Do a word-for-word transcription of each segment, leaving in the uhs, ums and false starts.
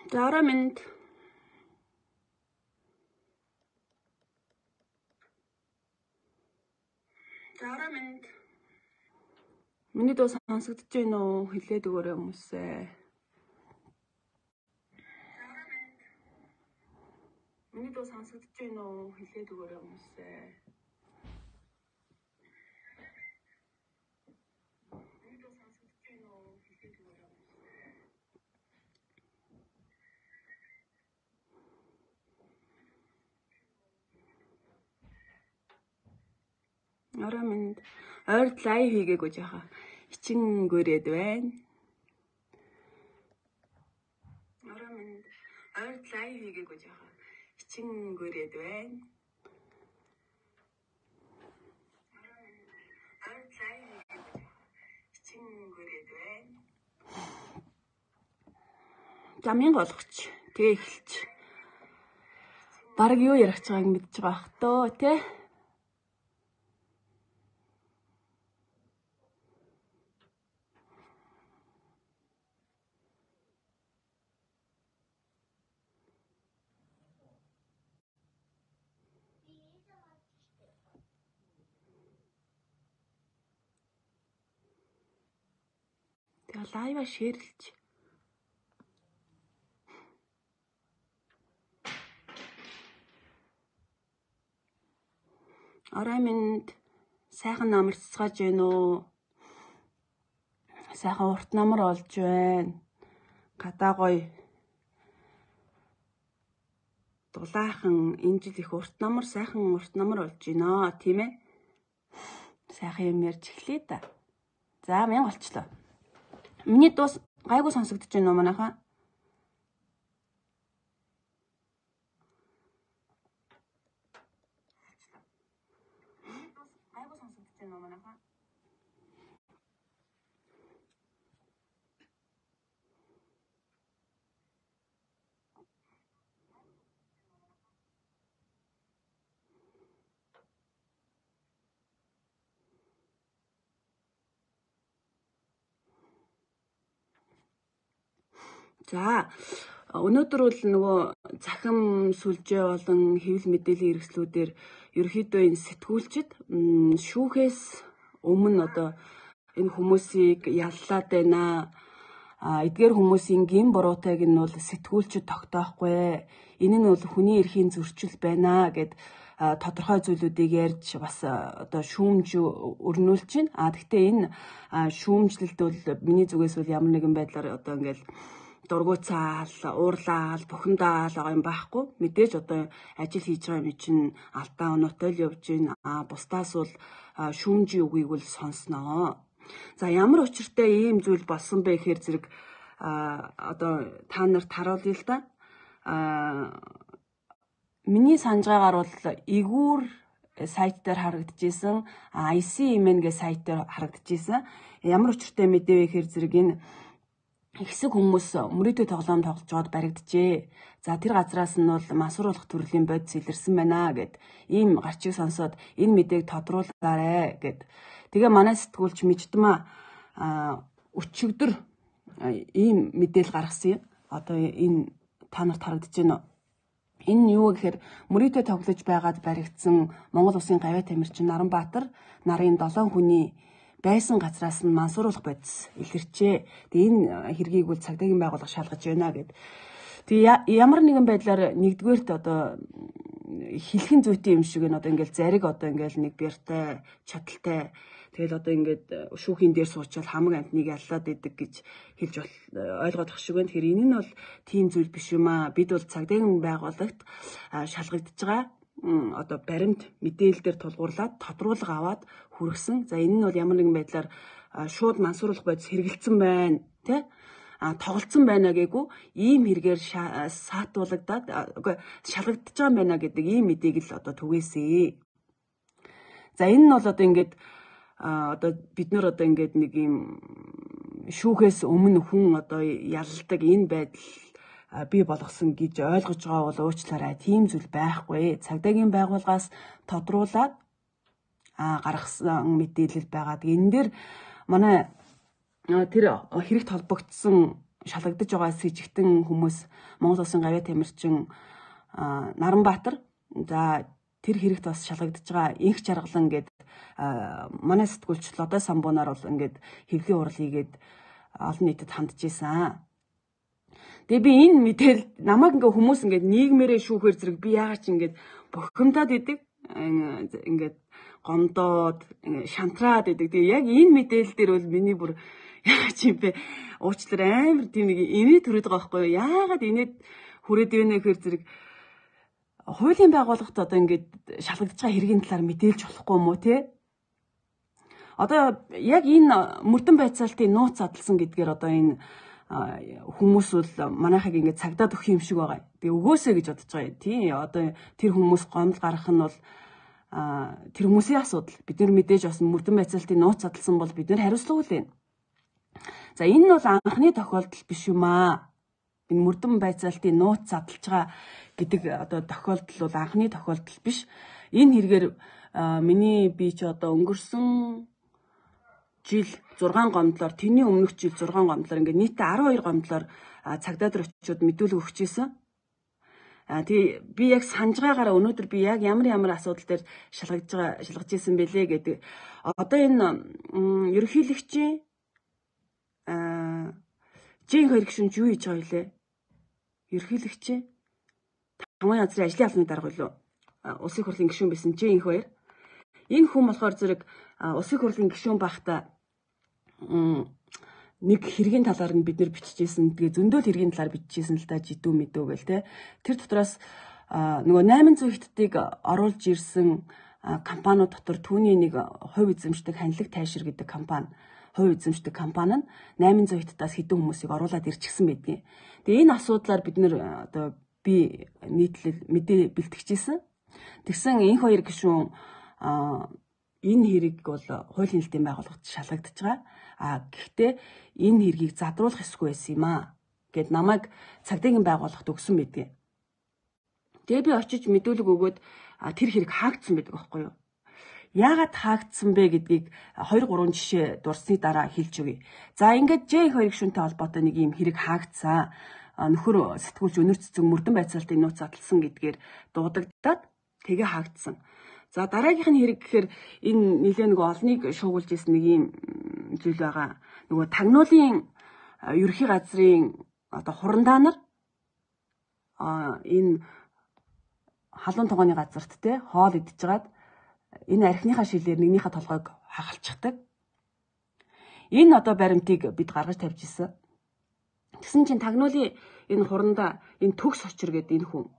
За орой минь. За орой минь. Миний дуу сонсогдож байна уу? Хэлээд өгөөрэй хүмүүсээ. Миний дуу сонсогдож байна уу? Хэлээд өгөөрэй хүмүүсээ. Миний дуу сонсогдож байна уу? Хэлээд өгөөрэй хүмүүсээ. Орой минь. Ойрд лайв хийгээгүй жааха. Ичин гүрээд байна. Орой минь. Ойрд лайв хийгээгүй жааха. Ичин гүрээд байна. Ойрд лайв хийгээгүй жааха. Ичин гүрээд байна. За минь болгоч. Тэгээ эхэлч. Бараг юу ярих гэж байгааг мэдж байгаа бах тоо, тий? Тэгээ лайва шеэрлж. Орой минь. Сайхан намарцгааж байна уу? Сайхан урт намар олж байна. Гадаа гоё. Дулаахан энэ жил их урт намар, сайхан урт намар олж байна, тийм ээ? Сайхан юм ярьж эхлэе да. За, мянга болчлоо. Миний дуу гайгүй сонсогдож байна уу манайхаа? Гайгүй сонсогдож байна уу манайхаа? За, өнөөдөр бол нөгөө цахим сүлжээ болон хэвлэл мэдээллийн хэрэгслүүдээр ерөөхдөө энэ сэтгүүлчид шүүхээс өмнө одоо энэ хүмүүсийг яллаад байна. А эдгээр хүмүүсийн гин буруутайг нь бол сэтгүүлчид тогтоохгүй. Энэ нь бол хүний эрхийн зөрчил байна гэд тодорхой зүйлүүдийг ярьж бас одоо шүүмж өрнүүлж байна. А гэхдээ энэ шүүмжлэлд бол миний зүгээс бол ямар нэгэн байдлаар одоо ингээл дургуцаал, уурлаал, бухимдаал байгаа юм байхгүй. Мэдээж одоо ажил хийж байгаа юм чинь алдаа оноотой л явж байна. А бусдаас бол шүүмжийн үгийг бол сонсноо. За ямар учиртай ийм зүйл болсон бэ гэхээр зэрэг одоо та нарт харуулъя л да. А миний санаж байгаагаар бол игүүр сайт дээр харагдчихсэн, ай си эм эн гэ сайт дээр харагдчихсэн. Ямар учиртай мэдээ вэ гэхээр зэрэг энэ хэсэг хүмүүс мөрөөдөө тоглоом тоглож байгаад баригджээ. За тэр газраас нь бол масруулах төрлийн бодис илэрсэн байна гэд ийм гарчиг сонсоод энэ мэдээг тодруулаарэ гэд. Тэгээ манай сэтгүүлч Миждмаа өчигдөр ийм мэдээл гаргасан юм. Одоо энэ та нарт харагдаж байна уу? Энэ нь юу гэхээр мөрөөдөө тоглож байгаад баригдсан Монгол Улсын гавьяа тамирчин Наранбаатар нарын долоон хүний байсан газраас нь мансууруулах бодис илэрчээ. Тэгээ энэ хэргийг бол цагдаагийн байгууллага шалгаж байна гэд. Тэгээ ямар нэгэн байдлаар нэгдүгээрт одоо хэлхэн зүйтэй юм шиг нь одоо ингээл зариг одоо ингээл нэг бэртэй, чадaltaй. Тэгэл одоо ингээд шүүхийн дээр суучвал хамаг амтныг яллаад идэг гэж хэлж бол ойлгоод ах шиг байна. Тэгэхээр энэ нь бол тийм зүйл биш юм аа. Бид бол цагдаагийн байгууллагт шалгагдж байгаа одоо баримт мэдээлэлээр тулгуурлаад тодруулга аваад хүргэсэн. За энэ нь бол ямар нэгэн байдлаар шууд мансууруулах бодис хэрэгэлсэн байна, тий? А тоглолцсон байна гээгүү ийм хэрэгээр саатуулагдаад шалгагдж байгаа юм байна гэдэг ийм мэдээг л одоо түгээсэй. За энэ нь бол одоо ингээд одоо бид нар одоо ингээд нэг юм шүүхээс өмнө хүн одоо ялладаг энэ байдал бий болгосон гэж ойлгож байгаа бол уучлаарай. Тийм зүйл байхгүй. Цагдаагийн байгууллагаас тодруулаад гаргасан мэдээлэл байгаад энэ дээр манай тэр хэрэгт холбогдсон шалгагдаж байгаа с жигтэн хүмүүс Монгол Улсын гавьяа тамирчин Наранбаатар за тэр хэрэгт бас шалгагдаж байгаа инх жаргалан гээд манай сэтгүүлч Лодой Самбуунаар бол ингээд хэвлэлийн урал хийгээд олон нийтэд хандж исэн. Тэгээ би энэ мэдээл намайг ингээ хүмүүс ингээд нийгмээрээ шүүхээр зэрэг би яагаад ч ингээд бохимдаад идэг ингээд гомдоод шантраад идэг. Тэгээ яг энэ мэдээлэл дээр бол миний бүр яагаад ч юм бэ уучлаар амар тийм нэг инээ төрөд байгаа байхгүй юу? Яагаад инээд хүрээд байна гэхээр зэрэг хуулийн байгууллагт одоо ингээд шалгагдж байгаа хэргийн талаар мэдээлж болохгүй юм уу те? Одоо яг энэ мөрдөн байцаалтын нууц задлсан гэдгээр одоо энэ хүмүүс бол манайхыг ингээд цагдаад өгөх юм шиг байгаа. Тэгээ өгөөсэй гэж бодож байгаа. Тийм одоо тэр хүмүүс гомдол гаргах нь бол тэр хүмүүсийн асуудал. Бид нар мэдээж бас мөрдөн байцаалтын нууц задлсан бол бид нар хариуцлага үл байна. За энэ нь бол анхны тохиолдол биш юм аа. Энэ мөрдөн байцаалтын нууц задлж байгаа гэдэг одоо тохиолдол бол анхны тохиолдол биш. Энэ хэрэгээр миний би ч одоо өнгөрсөн жил зургаан гомдлоор тэрний өмнөх жил зургаан гомдлоор ингээд нийтдээ арван хоёр гомдлоор цагдаад очиод мэдүүлэг өгч ийсэн. А тий би яг санаж байгаагаар өнөөдөр би яг ямар ямар асуудал дээр шалгаж байгаа шалгаж ийсэн бэлээ гэдэг. Одоо энэ ерөнхийлөгчийн а Жин хоёр гишүүн юу хийж байгаа вэ? Ерөнхийлөгчийн тамгын газрын ажлын албаны дарга билүү? Улсын хурлын гишүүн байсан Жин хоёр. Энэ хүн болохоор зэрэг улсын хурлын гишүүн байхдаа нэг хэргийн талаар нь бид нэр биччихсэн. Тэгээ зөндөл хэргийн талаар биччихсэн л да жидүү мэдүү гэл те. Тэр дотроос нөгөө восемь сая хятадыг оруулж ирсэн компаниуд дотор түүний нэг хувь эзэмшдэг ханилаг тайшир гэдэг компани, хувь эзэмшдэг компани нь восемь сая хятадаас хэдэн хүмүүсийг оруулаад ирчихсэн байдгийг. Тэгээ энэ асуудлаар бид нэр одоо би нийтлэл мэдээ бэлтгэжсэн. Тэгсэн энэ хоёр гишүүн энэ хэрэг бол хуулийн хэлтийн байгууллагт шалгагдж байгаа. А гэхдээ энэ хэргийг задруулах ёсгүй байсан юм аа гэд намайг цагдаагийн байгууллагт өгсөн байдгийг. Тэгээ би очиж мэдүүлэг өгөөд тэр хэрэг хаагдсан байдаг байхгүй юу? Яагаад хаагдсан бэ гэдгийг хоёр гурван жишээ дурсны дараа хэлж өгье. За ингээд Жин хоёр гишүүнтэй холбоотой нэг юм хэрэг хаагдсан. Нөхөр сэтгүүлч өнөр цэцэг мөрдөн байцаалтын нууц задлсан гэдгээр дуудагдаад тэгээ хаагдсан. За дараагийнх нь хэрэг гэхээр энэ нэлээ нэг олныг шуугуулж ирсэн нэг юм зүйл байгаа. Нөгөө тагнуулын ерөнхий газрын одоо хурандаа нар а энэ халуун тогооны газарт те хоол идчихээд энэ архиныхаа шилээр нэгнийхээ толгойг хахалчихдаг. Энэ одоо баримтыг бид гаргаж тавьж ирсэн. Тэгсэн чинь тагнуулын энэ хурандаа энэ төгс очир гэдэг энэ хүн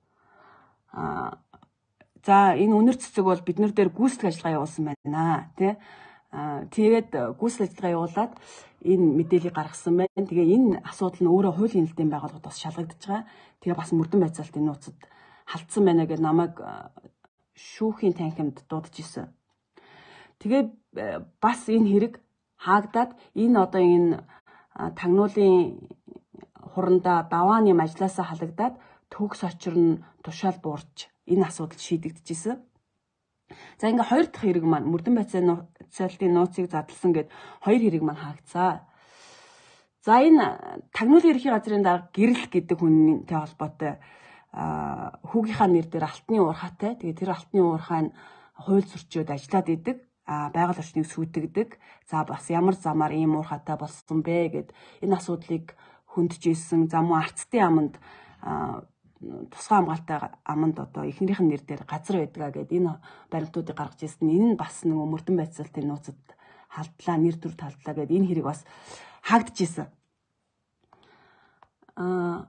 а за энэ үнэр цэцэг бол бид нар дээр гүйцэтгэх ажиллагаа явуулсан байна тий. Аа тэгээд гүйцэтгэх ажиллагаа явуулаад энэ мэдээллийг гаргасан байна. Тэгээ энэ асуудал нь өөрөө хуулийн хэлтийн байгууллагад бас шалгагдж байгаа. Тэгээ бас мөрдөн байцаалтын нууцад халтсан байна гэж намайг шүүхийн танхимд дуудаж исэн. Тэгээ бас энэ хэрэг хаагдаад энэ одоо энэ тагнуулын хурандаа давааны ажлаасаа халагдаад төгс очир нь тушаал буурч энэ асуудал шийдэгдэжсэн. За ингээ хоёр дахь хэрэг маань мөрдөн байцаалтын нууцыг задлсан гэд хоёр хэрэг маань хаагдсан. За энэ тагнуулын ерхий газрын дарга гэрэл гэдэг хүнтэй холбоотой хүүгийнхаа нэр дээр алтны уурхаатай. Тэгээ тэр алтны уурхаа нь хууль зөрчиөд ажиллаад идэг. А байгаль орчныг сүйтгэдэг. За бас ямар замаар ийм уурхаатай болсон бэ гэд энэ асуудлыг хөндөж исэн. За мөн арцтын аманд тусгай хамгаалтай аманд одоо эхнэрийнх нь нэр дээр газар байдгаа гэд энэ баримтуудыг гаргаж ирсэн. Энэ нь бас нэг мөрдөн байцаалтын нууцад халдлаа, нэр төр талдлаа гэд энэ хэрэг бас хаагдчихсэн. А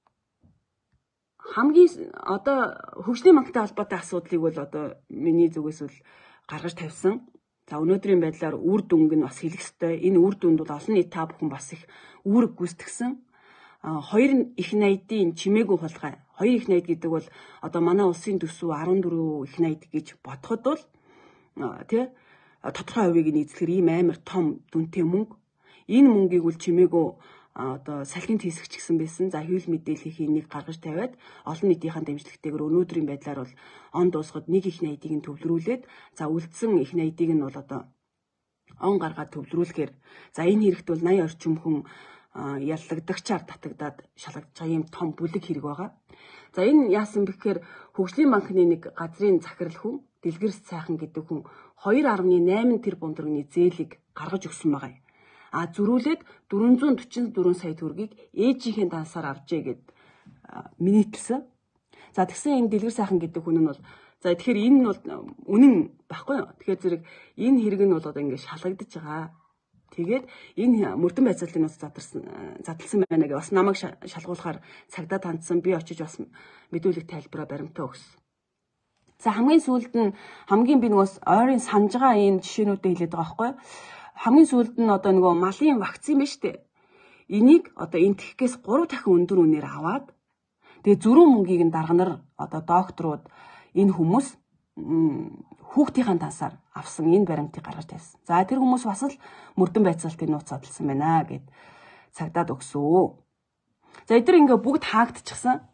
хамгийн одоо хөгжлийн банктай холбоотой асуудлыг бол одоо миний зүгээс бол гаргаж тавьсан. За өнөөдрийн байдлаар үр дүнг нь бас хэлэх ёстой. Энэ үр дүнд бол олон нийт та бүхэн бас их үүрэг гүйцэтгсэн. Хоёр их найдын чимээгүй хулгай. Хоёр их найд гэдэг бол одоо манай улсын төсөв арван дөрвөн их найд гэж бодоход бол тий тодорхой хувийг нийцлэхэр ийм амар том дүнтэй мөнгө. Энэ мөнгийг бол чимээгүй одоо салхинд хийсгч гэсэн байсан. За хэвлэл мэдээллийнхээ нэг гаргаж тавиад олон нийтийнхэн дэмжлэгтэйгээр өнөөдрийн байдлаар бол он дуусахад нэг их найдыг нь төвлөрүүлээд за үлдсэн их найдыг нь бол одоо он гаргаад төвлөрүүлэхээр за энэ хэрэгт бол восемь орчим хүн яллагдагчаар татагдаад шалгагдж байгаа юм том бүлэг хэрэг байгаа. За энэ яасан бэхээр хөгжлийн банкны нэг газрын захирал хүн Дэлгэрс Цайхан гэдэг хүн two point eight тэрбум төгрөгийн зээлийг гаргаж өгсөн байгаа. А зөрүүлээд four hundred forty-four сая төгрөгийг ээжийнхээ дансаар авчээ гэд минийтлсэн. За тэгсэн энэ Дэлгэр Сайхан гэдэг хүн нь бол за тэгэхээр энэ нь бол үнэн байхгүй юу? Тэгэхээр зэрэг энэ хэрэг нь бол одоо ингээд шалгагдаж байгаа. Тэгээд энэ мөрдөн байцаалтын нууц задарсан задлсан байна гэж бас намайг шалгуулахаар цагдаа тандсан. Би очиж бас мэдүүлэг тайлбараа баримтаа өгсөн. За хамгийн сүүлд нь хамгийн би нөгөөс ойрын санаж байгаа энэ жишээнүүдээ хэлээд байгаа байхгүй юу? Хамгийн сүүлд нь одоо нөгөө малын вакцин байна шүү дээ. Энийг одоо энэ тэгхээс three дахин өндөр үнээр аваад тэгээ зөрүүн мөнгийг нь дарганаар одоо докторууд энэ хүмүүс хүүхдийн тансаар авсан энэ баримтыг гаргаж тавьсан. За тэр хүмүүс бас л мөрдөн байцаалтын нууц задлсан байна гэд цагдаад өгсөө. За эдгээр ингээ бүгд хаагдчихсан.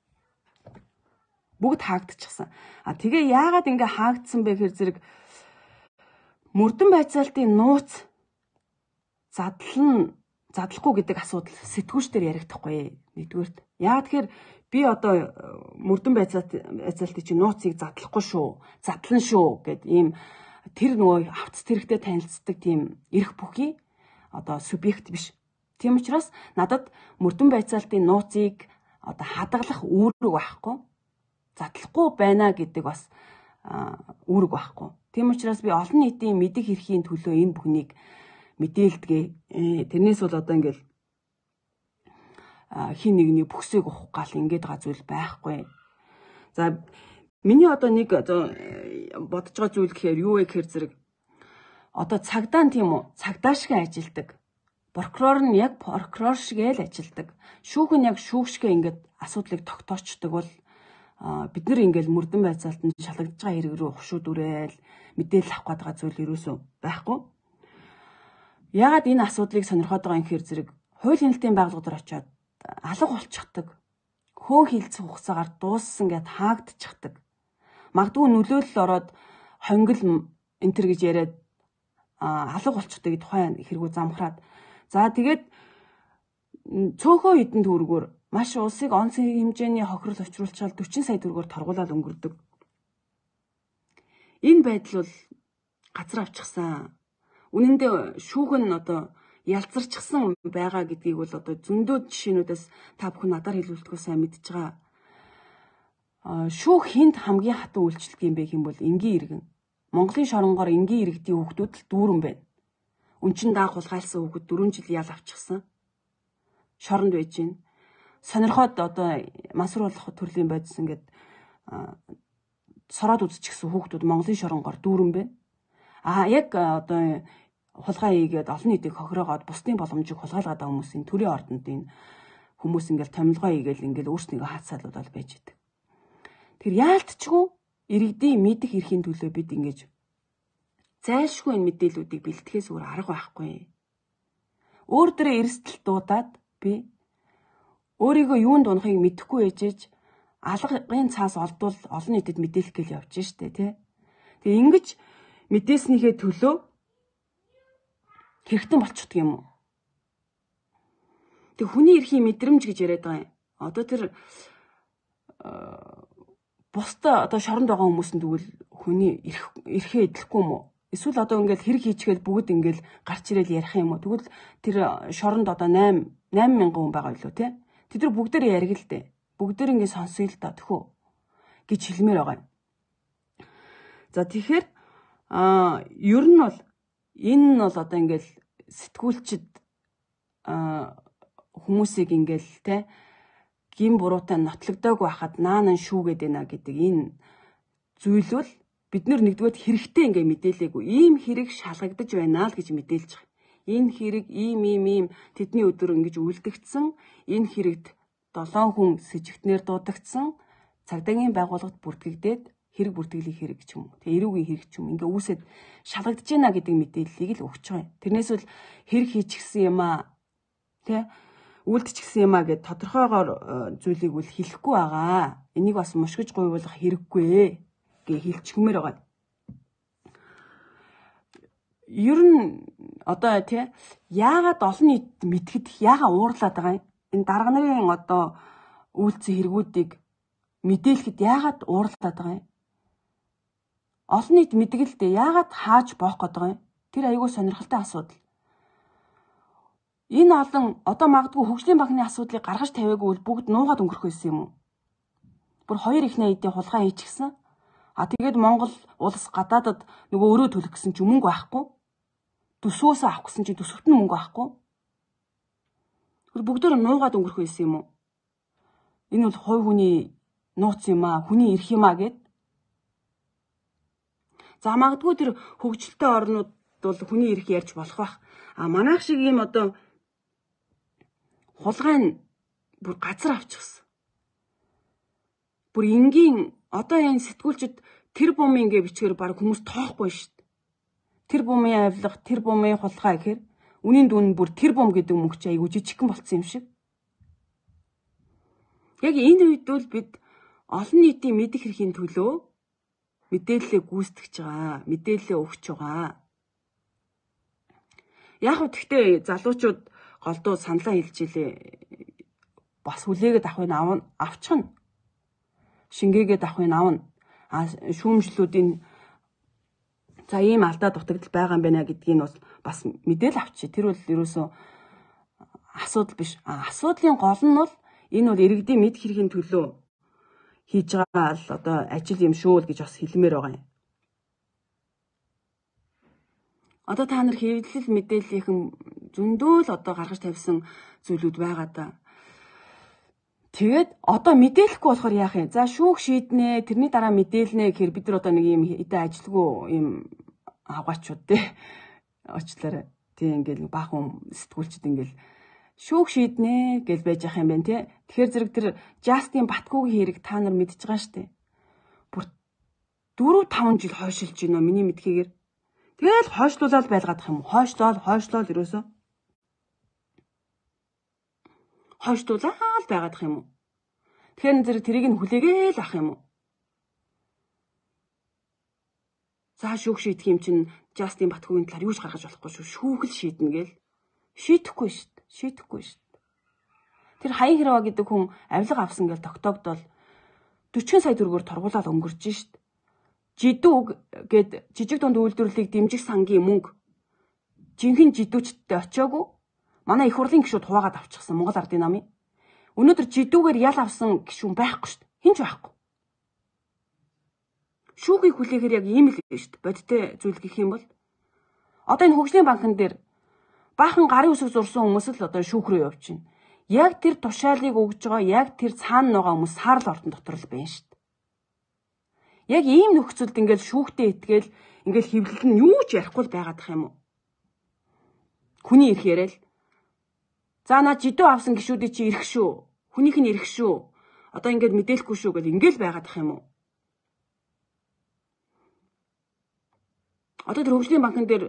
Бүгд хаагдчихсан. А тэгээ яагаад ингээ хаагдсан бэ гэхээр зэрэг мөрдөн байцаалтын нууц задлан задлахгүй гэдэг асуудал сэтгүүлчдэр яригдахгүй. Нэгдүгээрт. Яагаад тэгэхээр би одоо мөрдөн байцаалтын чинь нууцыг задлахгүй шүү, задлан шүү гэд ийм тэр нөгөө авц тэрэгтэй танилцдаг тийм эрх бүхий одоо субъект биш. Тийм учраас надад мөрдөн байцаалтын нууцыг одоо хадгалах үүрэг байхгүй, задлахгүй байна гэдэг бас үүрэг байхгүй. Тийм учраас би олон нийтийн мэдих эрхийн төлөө энэ бүхнийг мэдээлдэгэ. Тэрнээс бол одоо ингээл хин нэгний бүхсийг ухах гал ингээд байгаа зүйл байхгүй. За миний одоо нэг бодож байгаа зүйл гэхээр юу вэ гэхээр зэрэг одоо цагдаа тийм үү? Цагдаа шиг ажилдаг. Прокурор нь яг прокурор шиг л ажилдаг. Шүүх нь яг шүүх шиг ингээд асуудлыг тогтоочдөг бол бид нар ингээл мөрдөн байцаалтанд шалгагдж байгаа хэрэг рүү хушуудүрээл мэдээлэл авах гэдэг зүйл ерөөсөө байхгүй. Яагаад энэ асуудлыг сонирхоод байгаа юм гэхээр зэрэг хууль хяналтын байгууллагууд очиод алга болчихдаг. Хөөн хилцэх хугацаагаар дууссан гэд хаагдчихдаг. Магадгүй нөлөөлөл ороод хонгил энтер гэж яриад алга болчихдаг тухайн хэрэгүү замхраад. За тэгээд цөөхөн хэдэн төгрөгөөр маш улсыг онцгой хэмжээний хохирол учруулчаал forty сая төгрөгөөр торгуулаад өнгөрдөг. Энэ байдал бол газар авчихсан. Үнэн дээр шүүх нь одоо ялцарчихсан байгаа гэдгийг бол одоо зөндөө жишээнүүдээс та бүхэн надаар хэлүүлдэггүй сайн мэдж байгаа. Шүүх хинт хамгийн хатан үйлчлдэг юм бэ гэм бол энгийн иргэн. Монголын шоронгоор энгийн иргэдийн хүүхдүүд л дүүрэн байна. Үнчин даах хулгайлсан хүүхэд four жил ял авчихсан. Шоронд байж гин. Сонирхоод одоо мансууруулах төрлийн бодис ингээд сороод үзчихсэн хүүхдүүд Монголын шоронгоор дүүрэн байна. А яг одоо хулгай хийгээд олон нийтийг хохироогоод бусдын боломжийг хулгайлгаад байгаа хүмүүсийн төрийн ордонд энэ хүмүүс ингээл томилгоо хийгээл ингээл өөрснийгөө хаацаалуулаад байж идэг. Тэр яалтчгүй иргэдийн мэдих эрхийн төлөө бид ингэж зайлшгүй энэ мэдээллүүдийг бэлтгэхээс өөр арга байхгүй. Өөр дөрөө эрсдэл дуудаад би өөрийгөө юунд унахыг мэдэхгүй ээжэж алгын цаас олдвол олон нийтэд мэдээлэх гээл явж штэ тий. Тэгээ ингэж мэдээснийхээ төлөө хэрэгтэн болчихдог юм уу? Тэг хүний эрхийн мэдрэмж гэж яриад байгаа юм. Одоо тэр бусдаа одоо шоронд байгаа хүмүүсэнд тэгвэл хүний эрх эрхээ эдлэхгүй юм уу? Эсвэл одоо ингээл хэрэг хийчихэл бүгд ингээл гарч ирэл ярих юм уу? Тэгвэл тэр шоронд одоо eight мянган хүн байгаа билүү те? Тэд нар бүгдээр яриг л дээ. Бүгдээр ингээ сонсъё л да тэхүү гэж хэлмээр байгаа юм. За тэгэхээр а ер нь бол энэ нь бол одоо ингээл сэтгүүлчд а хүмүүсийг ингээл те гин буруутай нотлогдоогүй хахад наанан шүүгээд байна гэдэг энэ зүйл бол бид нар нэгдүгээр хэрэгтэй ингээ мэдээлээгүй ийм хэрэг шалгагдаж байна л гэж мэдээлж байгаа. Энэ хэрэг ийм ийм ийм тэдний өдөр ингэж үлдэгдсэн, энэ хэрэгт долоон хүн сэжигтнэр дуудагдсан, цагдаагийн байгууллагад бүртгэгдээд хэрэг бүртгэлийн хэрэг ч юм уу. Тэгээ эрүүгийн хэрэг ч юм ингээ үүсэд шалгагдаж байна гэдэг мэдээллийг л өгч байгаа юм. Тэрнээс бол хэрэг хийчихсэн юм аа. Тэ үлдчихсэн юм аа гэд тодорхойгоор зүйлийг үл хэлэхгүй байгаа. Энийг бас мушгиж гуйвуулах хэрэггүй ээ гэ хэлчихмээр байгаа. ер нь одоо тий яагаад олон нийт мэдгэд яагаад уурлаад байгаа юм? Энэ дарга нарын одоо үйлцэн хэрэгүүдийг мэдээлэхэд яагаад уурлаад байгаа юм? Олон нийт мэдгэлдээ яагаад хааж боох гээд байгаа юм? Тэр аягүй сонирхолтой асуудал. Энэ олон одоо магадгүй хөгжлийн банкны асуудлыг гаргаж тавиагүй бол бүгд нуугаад өнгөрөх байсан юм уу? Бүр хоёр их найдын хулгай хийчихсэн. А тэгээд Монгол улс гадаадад нөгөө өөрөө төлөх гэсэн чинь мөнгө байхгүй. Төсвөөсөө авах гэсэн чинь төсөвт нь мөнгө байхгүй. Бүгдөө нуугаад өнгөрөх байсан юм уу? Энэ бол хувь хүний нууц юм аа, хүний эрх юм аа гэд. За магадгүй тэр хөгжилтэй орнууд бол хүний эрх ярьж болох байх. А манайх шиг ийм одоо хулгайн бүр газар авчихсан. Бүр энгийн одоо энэ сэтгүүлчд тэр бумын ингээ бичгээр баг хүмүүс тоохгүй шүү дээ. Тэр бумын авилга, тэр бумын хулгай гэхээр үнийн дүн бүр тэр бум гэдэг мөнгө чи айгу жижигхэн болцсон юм шиг. Яг энэ үед бол бид олон нийтийн мэдэх хэргийн төлөө мэдээлэлээ гүйцэтгэж байгаа, мэдээлэлээ өгч байгаа. Яг хөө тэгтээ залуучууд голдуу саналаа хэлж илээ. Бас хүлээгээд авахыг авна, авчихна. Шингээгээд авахыг авна. А шүүмжлүүдийн за ийм алдаа дутагдал байгаа юм байна гэдгийг нь бас мэдээл авчи. Тэр бол ерөөсөө асуудал биш. А асуудлын гол нь бол энэ бол иргэдийн мэд хэргийн төлөө хийж байгаа л одоо ажил юм шүү л гэж бас хэлмээр байгаа юм. Одоо та нар хэвлэл мэдээллийнхэн зөндөө л одоо гаргаж тавьсан зүйлүүд байгаа да. Тэгээд одоо мэдээлэхгүй болохоор яах юм? За шүүх шийднэ, тэрний дараа мэдээлнэ гэхээр бид нар одоо нэг юм хэдэн ажилгүй юм авгаачууд те очлоо. Тий ингээл баахан сэтгүүлчд ингээл шүүх шийднэ гэж байж ах юм байна те. Тэгэхээр зэрэг тэр Жастин Батгуугийн хэрэг та нар мэдж байгаа штэ. Бүр дөрөв таван жил хойшилж байна миний мэдхийгээр. Тэгэл хойшлуулаад байлгаадах юм. Хойшлол, хойшлол ерөөсөө. Хойшлуулаад байгаадах юм уу? Тэгэхээр зэрэг тэрийг нь хүлээгээл ах юм уу? За шүүх шийдэх юм чинь Жастин Батгуугийн талаар юуж гаргаж болохгүй шүү. Шүүх л шийднэ гээл. Шийдэхгүй шүү дээ. Шийдэхгүй шүү дээ. Тэр Хаян Хэрваа гэдэг хүн авилга авсан гээл тогтоогдол дөрвөн сая төгрөгөөр торгуулаад өнгөрч шүү дээ. Жидүүг гээд жижиг дунд үйлдвэрлэлийг дэмжих сангийн мөнгө жинхэнэ жидүүчдтэй очиагүй. Манай их хурлын гишүүд хуваагаад авчихсан Монгол Ардын намын. Өнөөдөр жидүүгээр ял авсан гишүүн байхгүй шүү дээ. Хинч байхгүй. Шүүхийг хүлээхээр яг ийм л шүү дээ. Бодиттой зүйл гэх юм бол одоо энэ хөгжлийн банкн дээр баахан гарын үсэг зурсан хүмүүс л одоо шүүх рүү явж байна. Яг тэр тушаалыг өгж байгаа, яг тэр цаана байгаа хүмүүс саарл ордон дотор л байна шүү дээ. Яг ийм нөхцөлд ингээл шүүхтээ итгээл ингээл хэвлэл нь юу ч ярихгүй байгаадах юм уу? Хүний эрх яриа л. За наа жидүү авсан гişүүдийн чи эрх шүү. Хүнийх нь эрх шүү. Одоо ингээд мэдээлэхгүй шүү гэж ингээл байгаадах юм уу? Одоо тэр хөгжлийн банкн дээр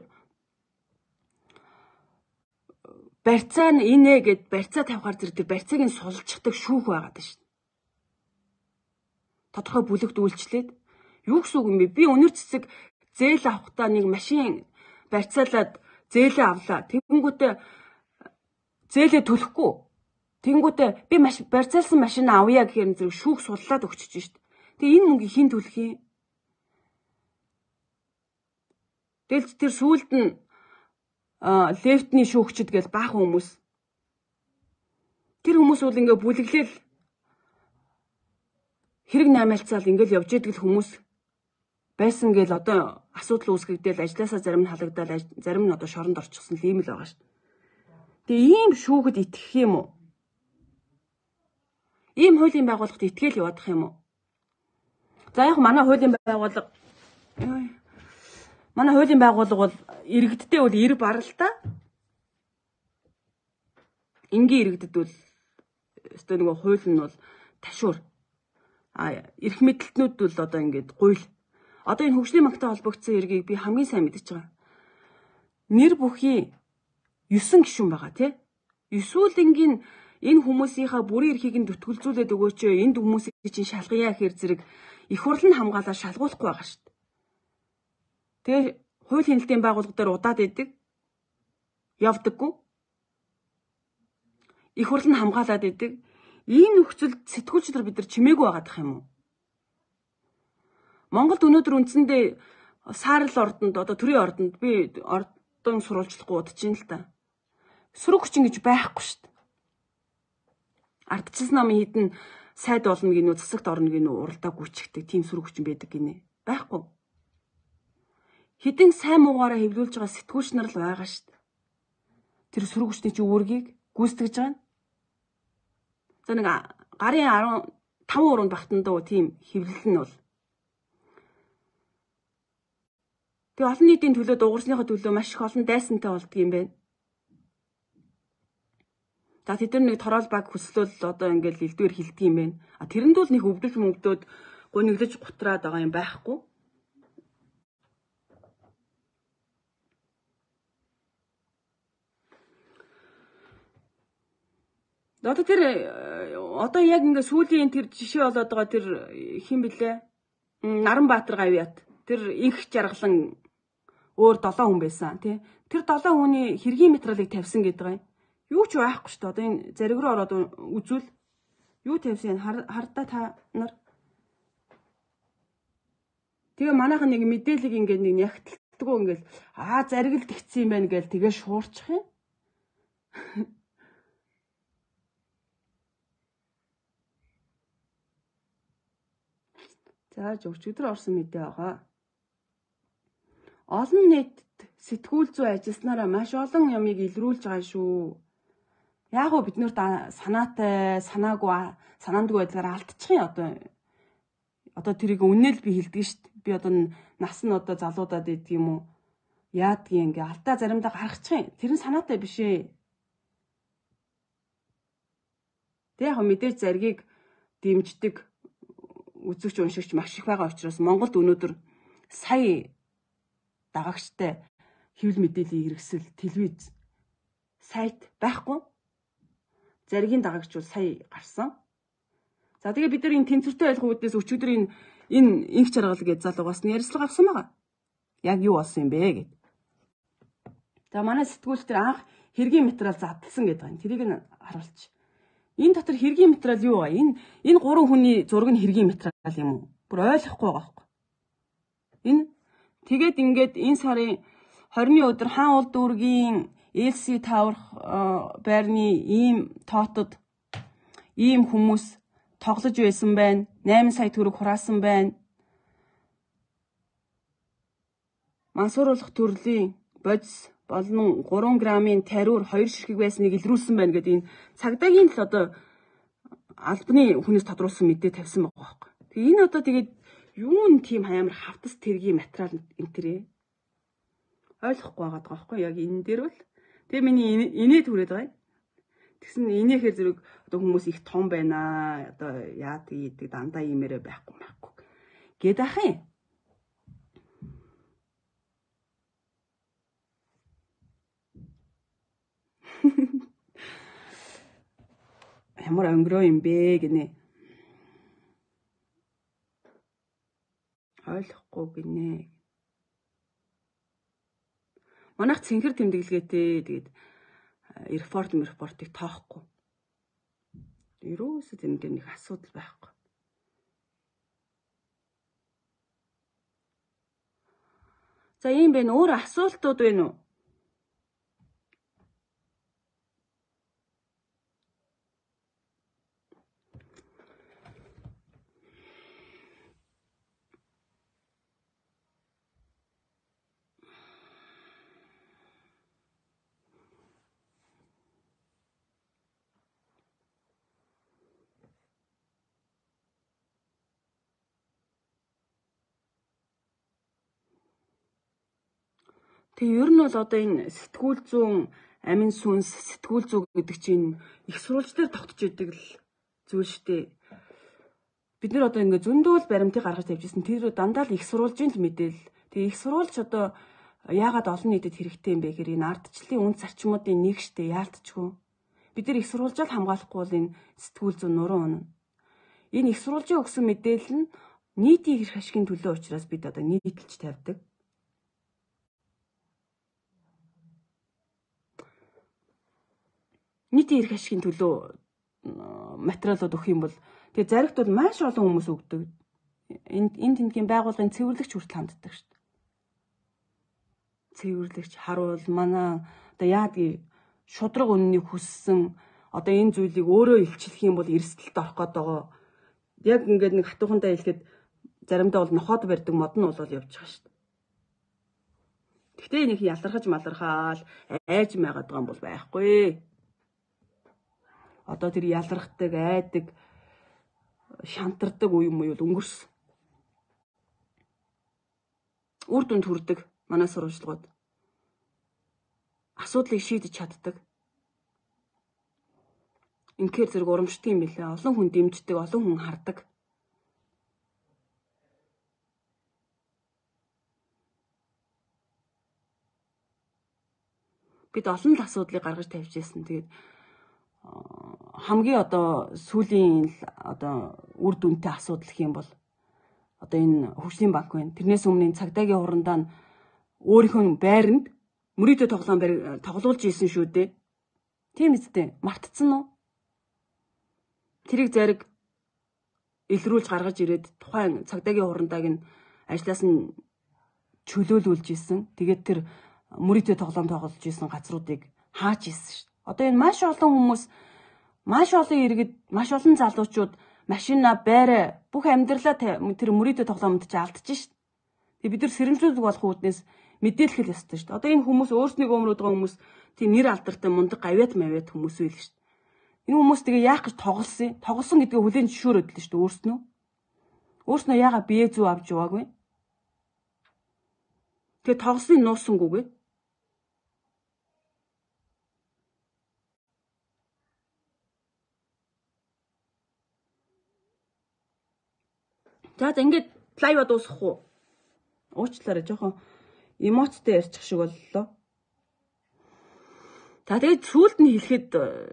барьцаа нь инэ гэд барьцаа тавихаар зэрэг тэр барьцааг нь сулждаг шүүх байгаад шүү. Тодорхой бүлэгт үйлчлээд юу гэсэн үг юм бэ? Би өнөр цэцэг зээл авахдаа нэг машин барьцаалаад зээлээ авлаа. Тэнгүүтээ зээлээ төлөхгүй. Тэнгүүтээ би маш барьцаалсан машин авъя гэхээр зэрэг шүүх суллаад өгчөж шít. Тэгээ энэ мөнгийг хэн төлөх юм? Тэгэл тэр сүулт нь лефтний шүүгчд гэж баахан хүмүүс. Тэр хүмүүс бол ингээ бүлэглэл хэрэг наймаалцаал ингээл явж идэг хүмүүс байсан гэл одоо асуудал үүсгэгдэл ажилласаа зарим нь халагдал зарим нь одоо шоронд орчихсон л ийм л байгаа шүү. Тэгээ ийм шүүхэд итгэх юм уу? Ийм хуулийн байгууллагад итгэл яваадах юм уу? За яг манай хуулийн байгууллага манай хуулийн байгууллага бол иргэдтэй бол эр баралта. Энгийн иргэдэд бол өстой нөгөө хууль нь бол ташуур. А эрх мэдэлтнүүд бол одоо ингээд гуйл. Одоо энэ хөгжлийн банктай холбогдсон хэргийг би хамгийн сайн мэдэж байгаа. Нэр бүхий девять гишүүн байгаа тий. Эсвэл энэ хүмүүсийнхаа бүрийн эрхийг нь дүтгэлзүүлээд өгөөч. Энд хүмүүсийг чинь шалгая гэхээр зэрэг их хурл нь хамгаалаад шалгуулахгүй байгаа шүү дээ. Тэгээ хууль хяналтын байгууллага дээр удаад идэг. Явдаггүй. Их хурл нь хамгаалаад идэг. Ийм нөхцөлд сэтгүүлчдэр бид нар чимээгүй байгаадах юм уу? Монголд өнөөдөр үндсэндээ саарл ордонд одоо төрийн ордонд би ордон сурвалжлахгүй удаж ин л та. Сүрэг хүчин гэж байхгүй шүү дээ. Ардчилсан намын хідэн сайд болно гинүү, засагт орно гинүү, уралдаа гүйчихдэг тийм сүрэг хүчин байдаг гинэ. Байхгүй. Хідэн сайн муугаараа хэвлүүлж байгаа сэтгүүлч нар л байгаа шүү дээ. Тэр сүрэг хүчний чи үүргийг гүйцэтгэж байгаа нь. За нэг гарын арван таван уруунд багтандаа тийм хэвлэл нь бол. Тэгээ олон нийтийн төлөө дуурсныхаа төлөө маш их олон дайсантай болдго юм байна. За тэд нар нэг тороол баг хөслөл одоо ингээл элдвэр хилдэг юм байна. А тэрэнд бол нэг өвдөл мөгдөөд гуниглаж гутраад байгаа юм байхгүй. Одоо тэр одоо яг ингээ сүүлийн тэр жишээ болоод байгаа тэр хэн блэ? Наранбаатар гавьяат. Тэр инх жаргалан өөр долоо хүн байсан тий. Тэр долоо хүний хэргийн материалыг тавьсан гэдэг юм. Юу ч байхгүй шүү дээ. Одоо энэ зариг руу ороод үзвэл юу тавьсан хардаа та нар. Тэгээ манайхан нэг мэдээлэл ингээд нэг ягталтгүй ингээд аа заригл тэгсэн юм байна гээл тэгээ шуурчих юм. За өчигдөр орсон мэдээ байгаа. Олон нийтэд сэтгүүл зүй ажилласнараа маш олон ямыг илрүүлж байгаа шүү. Яг уу бид нэр санаатай, санаагүй, санаандгүй байдлаар алдчих юм одоо. Одоо тэрийг үнэл би хэлдэг шүү дээ. Би одоо нас нь одоо залуудаад идэх юм уу? Яадгийн ингээ алдаа заримдаа гаргачих юм. Тэр нь санаатай биш ээ. Тэг яг мэдээж заргийг дэмждэг үзэгч уншигч маш их байгаа учраас Монголд өнөөдөр сая дагагчтай хэвлэл мэдээллийн хэрэгсэл телевиз сайт байхгүй. Заргийн дагагч бол сая гарсан. За тэгээ бид нар энэ тэнцвэртэй байх үүднээс өчигдөр энэ энэ инх жаргал гэж залуугаас нь ярилцлага авсан байгаа. Яг юу болсон юм бэ гэд. За манай сэтгүүлч тэр анх хэргийн материал задлсан гэдэг байна. Тэрийг нь харуулчих. Энэ дотор хэргийн материал юу вэ? Энэ энэ гурван хүний зураг нь хэргийн материал юм уу? Бүр ойлгохгүй байгаа байхгүй. Энэ тэгээд ингээд энэ сарын хорины өдөр хаан улд дүүргийн эл си Tower байрны ийм тоотод ийм хүмүүс тоглож байсан байна. найман сая төгрөг хураасан байна. Мансууруулах төрлийн бодис болон гурван граммын тариур хоёр ширхэг байсныг илрүүлсэн байна гэдэг энэ цагдаагийн л одоо албаны хүнээс тодруулсан мэдээ тавьсан байгаа байхгүй. Тэгээ энэ одоо тэгээд юу н тийм хаямар хавтас тэргийн материал энэ тэрэ ойлгохгүй байгаа байхгүй яг энэ дээр бол тэгээ миний инээд хүрээд байгаа. Тэгсэн инээхээр зэрэг одоо хүмүүс их том байна одоо яад ийдэг дандаа иймэрэ байхгүй байхгүй гээд ах юм. Ямар өнгөрөө юм бэ гинэ. Ойлгохгүй гинэ. Манайх цэнхэр тэмдэглэгээтэй тэгээд репорт репортыг тоохгүй. Ерөөсөө энэ дээр нэг асуудал байхгүй. За ийм байна. Өөр асуултууд байна уу? Тэгээ ер нь бол одоо энэ сэтгүүл зүүн амин сүнс сэтгүүл зүү гэдэг чинь их сурвалж дээр тогтож идэг л зүйл шүү дээ. Бид нар одоо ингээ зөндөл баримтыг гаргаж тавьжсэн. Тэр дандаа л их сурвалжийн л мэдээлэл. Тэгээ их сурвалж одоо яагаад олон нийтэд хэрэгтэй юм бэ гэхээр энэ ардчлалын үн зарчмуудын нэг штэ яалтчгүй. Бид нар их сурвалжаар хамгаалахгүй бол энэ сэтгүүл зүүн нуруу унана. Энэ их сурвалжийн өгсөн мэдээлэл нь нийтийн эрх ашигын төлөө учраас бид одоо нийтэлж тавьдаг. нийтийн эрх ашигын төлөө материалууд өгөх юм бол тэгээ заригт бол маш олон хүмүүс өгдөг. Энд энэ тэмдгийн байгууллагын цэвэрлэгч хүртэл ханддаг шүү дээ. Цэвэрлэгч харуул манай одоо яадгийг шудраг үннийг хүссэн одоо энэ зүйлийг өөрөө илчлэх юм бол эрсдэлд орох гээд байгаа. Яг ингээд нэг хатуухантай хэлэхэд заримдаа бол нохоод барьдаг мод нь болол явж байгаа шүү дээ. Гэхдээ нэг ялархаж малархаал айж майгаад байгаа юм бол байхгүй. Одоо тэр ялархдаг, айдаг, шантардаг үе юм уу өнгөрсөн. Үр дүнд хүрдэг манай сурвалжлагууд. Асуудлыг шийдэж чаддаг. Инхээр зэрэг урамшдаг юм билээ. Олон хүн дэмждэг, олон хүн хардаг. Бид олон л асуудлыг гаргаж тавьж ирсэн. Тэгээд хамгийн одоо сүүлийн одоо үр дүнтэй асуудал гэх юм бол одоо энэ хөгжлийн банк байна. Тэрнээс өмнө энэ цагдаагийн хурандаа нь өөрийнхөө байранд мөрөдөө тоглоом тоглуулж ийсэн шүү дээ. Тийм үстэй. Мартцсан уу? Тэрийг зариг илрүүлж гаргаж ирээд тухайн цагдаагийн хурандааг нь ажлаас нь чөлөөлүүлж ийсэн. Тэгээд тэр мөрөдөө тоглоом тоглуулж ийсэн газруудыг хаач ийсэн шүү. Одоо энэ маш олон хүмүүс, маш олон иргэд, маш олон залуучууд машина, байраа, бүх амьдралаа тэр мөрөдөө тоглоомд ч алдчих шүү. Тэгээ бид нар сэрэмжлүүлэх болох үүднээс мэдээлэх ёстой шүү. Одоо энэ хүмүүс өөрснийг өмрөөд байгаа хүмүүс тийм нэр алдартай мундаг гавьяат мавьяат хүмүүс байл шүү. Энэ хүмүүс тэгээ яах гэж тоглосон? Тоглосон гэдгээ хүлээн зөвшөөрөд л шүү өөрснөө. Өөрснөө яага бие зүү авч яваагүй. Тэгээ тоглосныг нууссангүйгээ. За ингээд лайва дуусгах уу? Уучлаарай жоохон эмоцтой ярьчих шиг боллоо. За тэгээд сүүлд нь хэлэхэд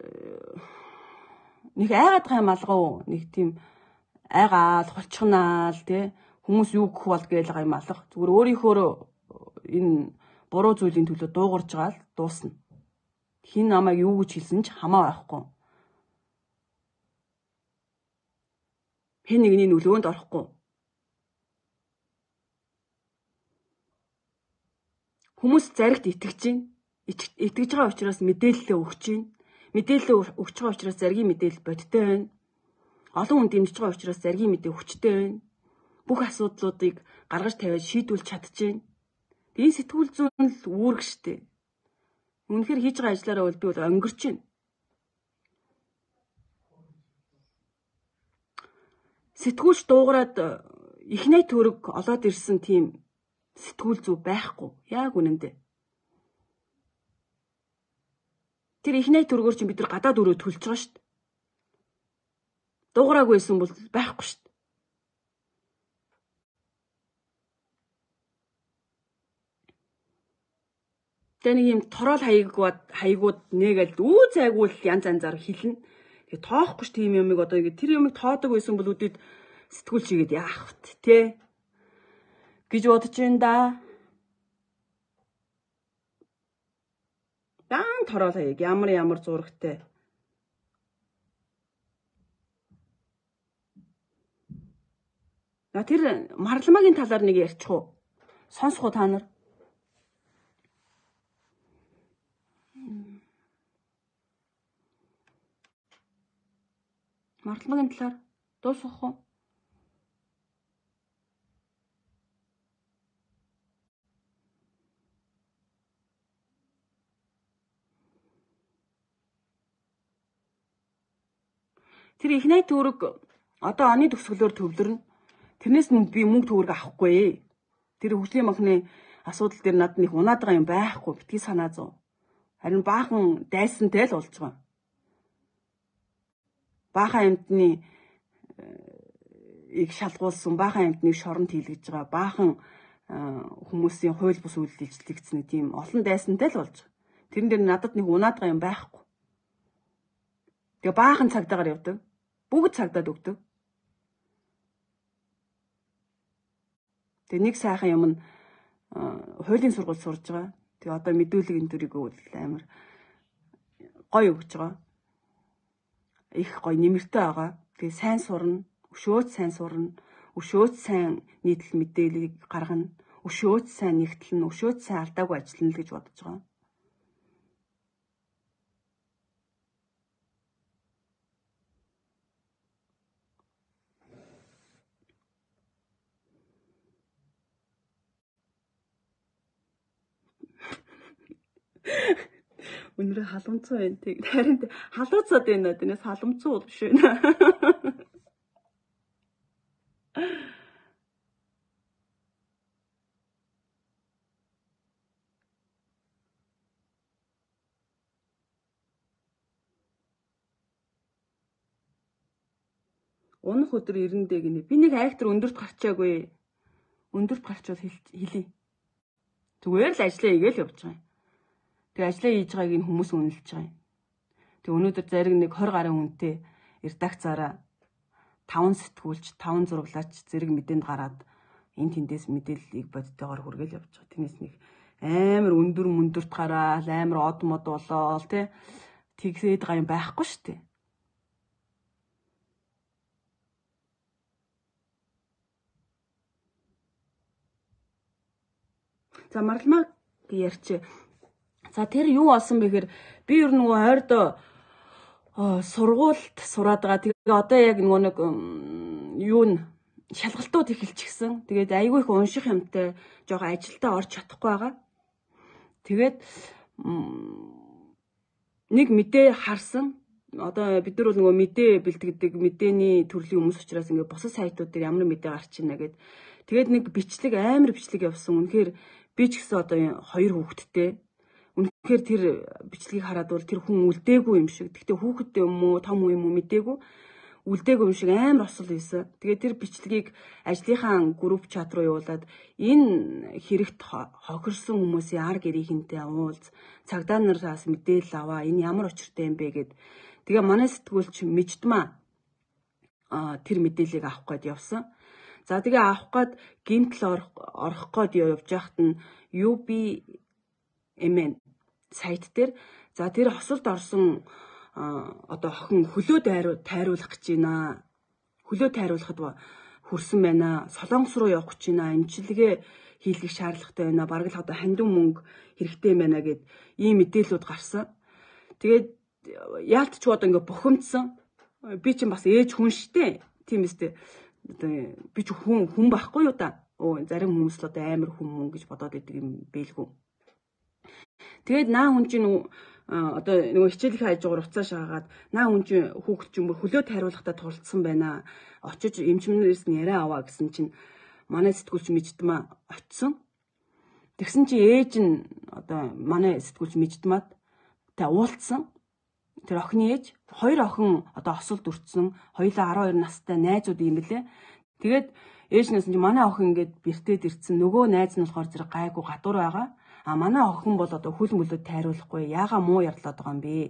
нэг айгаад байгаа юм алгаа уу? Нэг тийм айгаал, холчхнаал тий хүмүүс юу гэх бол гээл байгаа юм алга. Зүгээр өөрийнхөө энэ буруу зүйлийн төлөө дуугарж байгаа л дуусна. Хин намайг юу гэж хэлсэн ч хамаа байхгүй. Хэн нэгний нөлөөнд орохгүй. Хүмүүс заригт итгэж байна. Итгэж байгаа учраас мэдээлэлээ өгч байна. Мэдээлэл өгч байгаа учраас заргийн мэдээлэл бодтой байна. Олон хүн дэмжиж байгаа учраас заргийн мэдээ хүчтэй байна. Бүх асуудлуудыг гаргаж тавиад шийдвүүлж чадчихээн. Энэ сэтгүүл зүйн л үүрэг штэ. Үнэхээр хийж байгаа ажлаараа бол би бол өнгөрч байна. Сэтгүүлч дуугараад ихнээ төрөг олоод ирсэн тийм сэтгүүл зүй байхгүй. Яг үнэндээ. Тэр ихнээ төргөөр чинь бид нар гадаад өрөө төлж байгаа шүү дээ. Дуугараагүй байсан бол байхгүй шүү дээ. Тэгээ нэг юм тороол хаягууд хаягууд нэгээл үү зайгүй л янз янзаар хэлнэ. Тэгээ тоохгүй ш тийм юмыг одоо ингэ тэр юмыг тоодог байсан бол үдэд сэтгүүл чигээд яах вэ те гэж бодож байна да. Даан тороол хаяг ямар ямар зурагтай. На тэр марламагийн талаар нэг ярьчих уу? Сонсох уу та нар? Марламагийн талаар дуусгах уу? Тэр ихнээ төгрөг одоо оны төгсгөлөөр төвлөрнө. Тэрнээс би мөнгө төгрөг авахгүй. Тэр хөгжлийн банкны асуудал дээр надад нэг унаад байгаа юм байхгүй. Битгий санаа зов. Харин баахан дайсантай л болж байгаа. Баахан амьтны ийг шалгуулсан, баахан амьтныг шоронд хийлгэж байгаа, баахан хүмүүсийн хууль бус үйлдэлжлэгдсэн тийм олон дайсантай л болж байгаа. Тэрэн дээр надад нэг унаад байгаа юм байхгүй. Тэгээ баахан цагдаагаар явдаг. Бүгд цагдаад өгдөг. Тэгээ нэг сайхан юм нь хуулийн сургууль сурж байгаа. Тэгээ одоо мэдүүлэг энэ төрийг амар гоё өгч байгаа. их гоё нэмэртэй байгаа. Тэгээ сайн сурна, өшөөд сайн сурна, өшөөд сайн нийтлэл мэдээллийг гаргана, өшөөд сайн нэгтлэн, өшөөд сайн алдаагүй ажиллана л гэж бодож байгаа. Өнөөдөр халамцсан байна. Тэг харин халууцаад байна. Тэрнээс халамцсан бол биш байна. Унах өдөр ирэндээ гинэ. Би нэг актер өндөрт гарчаагүй. Өндөрт гарчвал хэлий. Зүгээр л ажлаа хийгээл явж байгаа юм. Тэг ажлаа хийж байгааг энэ хүмүүс үнэлж байгаа юм. Тэг өнөөдөр зариг нэг двадцать гаруй хүнтэй редакцаараа таван сэтгүүлч, таван зураглаач зэрэг мэдээнд гараад энэ тэндээс мэдээллийг бодтойгоор хүргээл явж байгаа. Тэрнээс нэг амар өндөр мөндөрт гараал, амар од мод болоод тий тэгсээд байгаа юм байхгүй шүү дээ. За марламаг ярьч. За тэр юу болсон бэ гэхээр би ер нь нөгөө ойрдоо сургуульд сураад байгаа. Тэгээ одоо яг нөгөө нэг юу н шалгалтууд эхэлчихсэн. Тэгээд айгүй их унших юмтай жоохон ажилдаа орж чадахгүй байгаа. Тэгээд нэг мэдээ харсан. Одоо бид нар бол нөгөө мэдээ бэлтгэдэг мэдээний төрлийн хүмүүс учраас ингээд бусад сайтууд дээр ямар мэдээ гарч ийна гэд. Тэгээд нэг бичлэг амар бичлэг явсан. Үнэхээр би ч гэсэн одоо хоёр хүүхэдтэй. Үнэхээр тэр бичлэгийг хараад бол тэр хүн үлдээгүй юм шиг. Гэхдээ хүүхэд юм уу, том юм уу мэдээгүй. Үлдээгүй юм шиг амар осол байсан. Тэгээд тэр бичлэгийг ажлынхаа групп чат руу явуулаад энэ хэрэгт хохирсон хүмүүсийн ар гэрийнхэнтэй уулз, цагдаа нараас мэдээлэл аваа. Энэ ямар учиртай юм бэ гэд. Тэгээ манай сэтгүүлч Миждмаа тэр мэдээллийг авах гээд явсан. За тэгээ авах гээд гинтл орох гээд явж байхад нь ю би эм эн сайт дээр за тэр хосолд орсон одоо охин хөлөө тайруулах гэж байна. Хөлөө тайруулахад хүрсэн байна. Солонгос руу явах гэж байна. Эмчилгээ хийлгэх шаардлагатай байна. Бараг л одоо хандив мөнгө хэрэгтэй байна гэд ийм мэдээллүүд гарсан. Тэгээд яалтч одоо ингээ бухимдсан. Би чинь бас ээж хүн штэ. Тийм үстэй. Одоо би ч хүн хүн байхгүй юу та. Оо зарим хүмүүс л одоо амар хүн мөн гэж бодоод идэг юм бэлгүй. Тэгээд наа хүн чинь одоо нөгөө хичээлийнхээ хажуугаар уцаа шаагаад наа хүн чинь хүүхэд чинь бүр хөлөө тайруулахтаа тулцсан байна. Очиж эмчмнээс нь яриа аваа гэсэн чинь манай сэтгүүлч Миждмаа очисон. Тэгсэн чинь ээж нь одоо манай сэтгүүлч Миждмаад та уулцсан. Тэр охины ээж хоёр охин одоо осолд өртсөн. Хоёулаа арван хоёр настай найзууд юм бэлээ. Тэгээд ээжнээс нь манай охин ингээд бэртээд ирсэн. Нөгөө найз нь болохоор зэрэг гайгүй гадуур байгаа. А манай охин бол одоо хөл мөлөд тайруулахгүй яага муу ярлаад байгаа юм бэ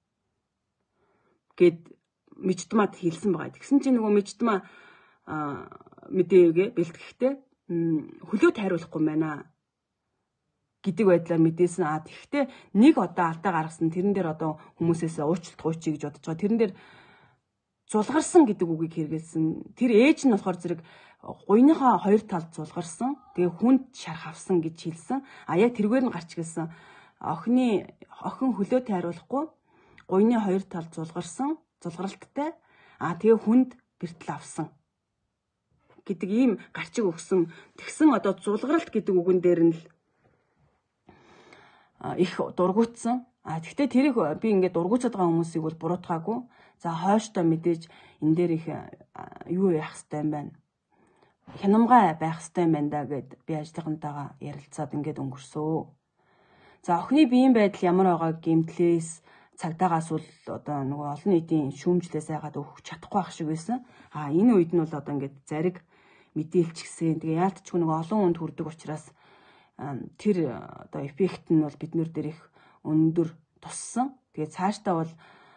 гэд Миждмаад хэлсэн байгаа. Тэгсэн чинь нөгөө Миждмаа мэдээгээ бэлтгэхдээ хөлөө тайруулахгүй юм байна гэдэг байдлаар мэдээсэн. А тэгвэл нэг одоо алдаа гаргасан тэрэн дээр одоо хүмүүсээс уучлалт гуйчий гэж бодож байгаа. Тэрэн дээр зулгарсан гэдэг үгийг хэрэгэлсэн. Тэр ээж нь болохоор зэрэг гуйныхаа хоёр талд зулгарсан. Тэгээ хүнд шарх авсан гэж хэлсэн. А яг тэргээр нь гарч гэлсэн. Охины охин хөлөө тайруулахгүй гуйны хоёр талд зулгарсан, зулгаралттай. А тэгээ хүнд бэртэл авсан гэдэг ийм гарчиг өгсөн. Тэгсэн одоо зулгаралт гэдэг үгэн дээр нь л их дургуутсан. А тэгтээ тэрийг би ингээд дургуутсаад байгаа хүмүүсийг бол буруутгаагүй. За хойштоо мэдээж энэ дээр их юу яах хэвтэй юм байна. Хянамгай байх хэвтэй юм байна да гэд би ажлынхантайгаа ярилцаад ингээд өнгөрсөө. За охины биеийн байдал ямар байгааг гэмтлээс цагдаагаас бол одоо нөгөө олон нийтийн шүүмжлээс айгаад өгөх чадахгүй байх шиг байсан. А энэ үед нь бол одоо ингээд зариг мэдээлч гисэн. Тэгээ яалтчгүй нөгөө олон хүнд хүрдэг учраас тэр одоо эффект нь бол бид нэр дээр их өндөр туссан. Тэгээ цаашдаа бол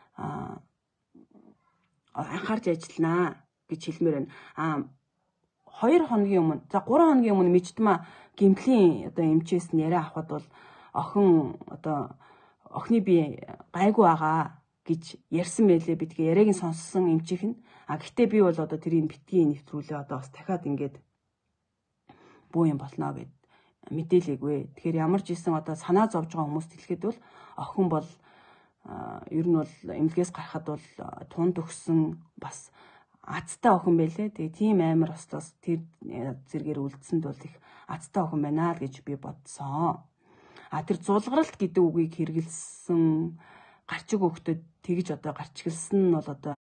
анхаарч ажилланаа гэж хэлмээр байна. А хоёр хоногийн өмнө, за гурван хоногийн өмнө Миждмаа гэмтлийн одоо эмчээс нь яриа авахд бол охин одоо охины бие гайгүй байгаа. гэж ярьсан байлээ. Би тэгээ яриаг нь сонссон эмчих нь. А гэхдээ би бол одоо тэрийг битгий нэвтрүүлээ одоо бас дахиад ингээд буу юм болно гэд мэдээлээгүй. Тэгэхээр ямар ч исэн одоо санаа зовж байгаа хүмүүст хэлэхэд бол охин бол ер нь бол эмнэлгээс гарахад бол тунд өгсөн бас азтай охин байлээ. Тэгээ тийм амар ослоос тэр зэргээр үлдсэнд бол их азтай охин байна л гэж би бодсон. А тэр зулгаралт гэдэг үгийг хэрэгэлсэн гарчиг хөхтөд тэгж одоо гарчгэлсэн нь бол одоо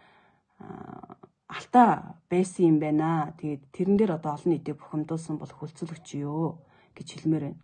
алтаа байсан юм байна. Тэгээд тэрэн дээр одоо олон нийтийг бухимдуулсан бол хөлцөлөгч юу гэж хэлмээр байна.